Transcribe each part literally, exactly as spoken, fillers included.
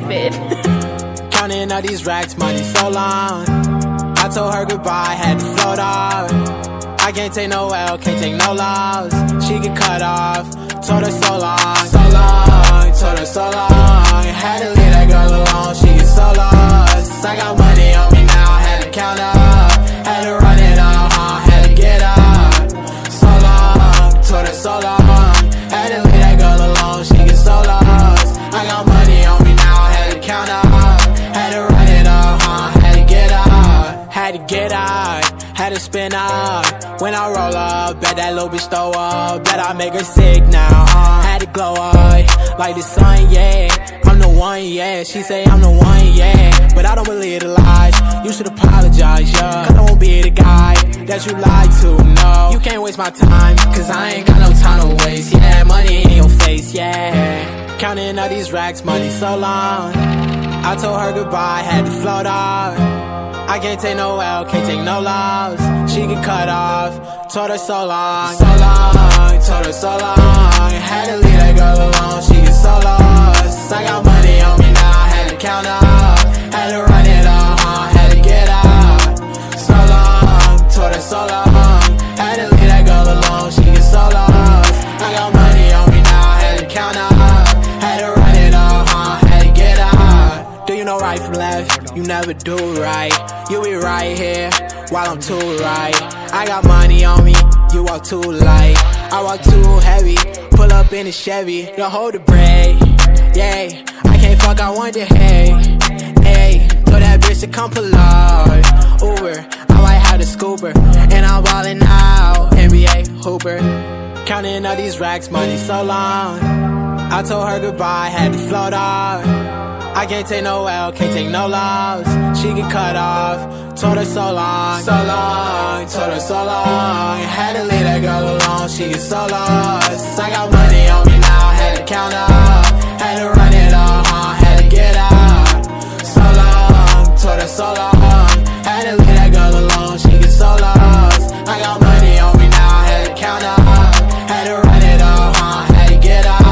stupid. Counting all these racks, money so long. I told her goodbye, had to float off. I can't take no L, can't take no loss. She get cut off, told her so long, so long, told her so long. Had to leave that girl alone, she get so lost. I got money on me now, had to count up. Had to run it up, huh, had to get up. So long, told her so long. Had to leave that girl alone, she get so lost. I got money on me now, had to count up. Had to run it up, huh, had to get up. Had to get out, had to spin out. When I roll up, bet that little bitch throw up. Bet I make her sick now, uh. Had to glow up, like the sun, yeah. I'm the one, yeah. She say I'm the one, yeah. But I don't believe the lies. You should apologize, yeah. Cause I won't be the guy that you lied to, no. You can't waste my time, cause I ain't got no time to waste. Yeah, money in your face, yeah. Counting all these racks, money so long. I told her goodbye, had to float off. I can't take no L, can't take no loss. She get cut off, told her so long, so long, told her so long. Had to leave that girl alone, she get so lost. I got money on me now, had to count up. Had to run it up, huh, had to get up. So long, told her so long. Had to leave that girl alone, she get so lost. I got money on me now, had to count up. Had to run it up, huh, had to get up. Do you know right from left? You never do right. You be right here, while I'm too right. I got money on me, you walk too light. I walk too heavy, pull up in a Chevy. Don't hold the brake, yeah. I can't fuck, I want the hay, hey. Told that bitch to come pull up, Uber. I might have the scooper, and I'm ballin' out, N B A Hooper. Counting all these racks, money so long. I told her goodbye, had to float off. I can't take no L, can't take no loss. She get cut off, told her so long, so long, told her so long. Had to leave that girl alone, she get so lost. I got money on me now, had to count up. Had to run it up, huh, had to get up. So long, told her so long. Had to leave that girl alone, she get so lost. I got money on me now, had to count up. Had to run it up, huh, had to get up.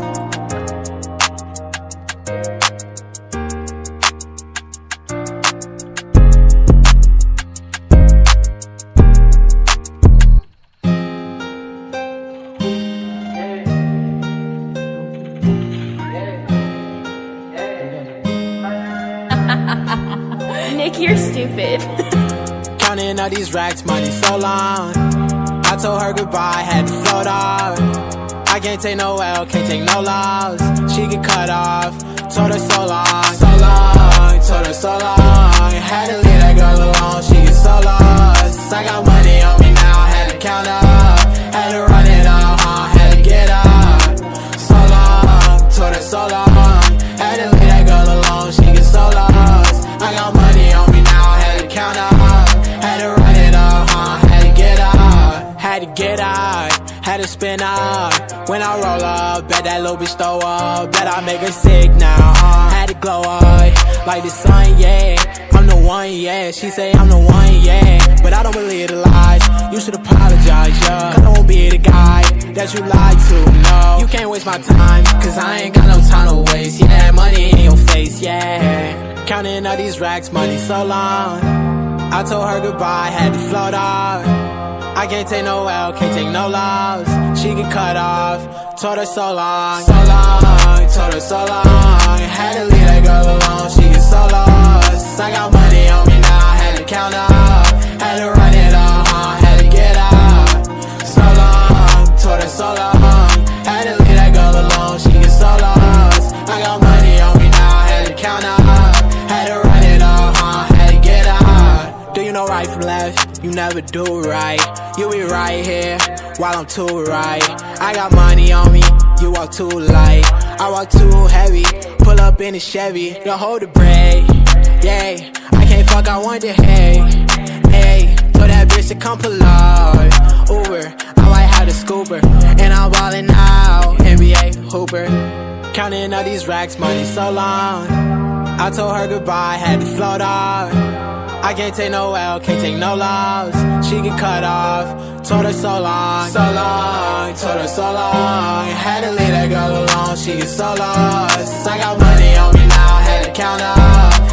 Nick, you're stupid. Counting all these racks, money so long. I told her goodbye, had to float off. I can't take no L, can't take no loss. She get cut off, told her so long, so long, told her so long. Had to leave that girl alone, she get so lost. I got money on me now, had to count up. Had to run it up, huh, had to get up. So long, told her so long. Had to leave that girl alone, she get so lost. I got money on me now, had to count up. Had to run it up, huh, had to get up. Had to get out, had to spin out. When I roll up, bet that little bitch throw up. Bet I make her sick now, uh. Had to glow up, like the sun, yeah. I'm the one, yeah. She say I'm the one, yeah. But I don't believe the lies. You should apologize, yeah. Cause I won't be the guy that you lied to, no. You can't waste my time, cause I ain't got no time to waste. Yeah, money in your face, yeah. Counting all these racks, money so long. I told her goodbye, had to float off. I can't take no L, can't take no loss. She get cut off, told her so long, so long, told her so long. Had to leave that girl alone, she get so lost. I got money on me now, had to count up. Had to run it up, huh, had to get up. So long, told her so long. Had to leave that girl alone, she get so lost. I got money on me now, had to count up. Had to run it up, huh, had to get up. Do you know right from left? You never do right. You be right here, while I'm too right. I got money on me, you walk too light. I walk too heavy, pull up in a Chevy. Don't hold the brake, yeah. I can't fuck, I want the hay, hey. Told that bitch to come pull up, Uber. I might have the scooper, and I'm ballin' out, N B A Hooper. Counting all these racks, money so long. I told her goodbye, had to float off. I can't take no L, can't take no loss. She get cut off, told her so long, so long, told her so long. Had to leave that girl alone, she get so lost. I got money on me now, counter.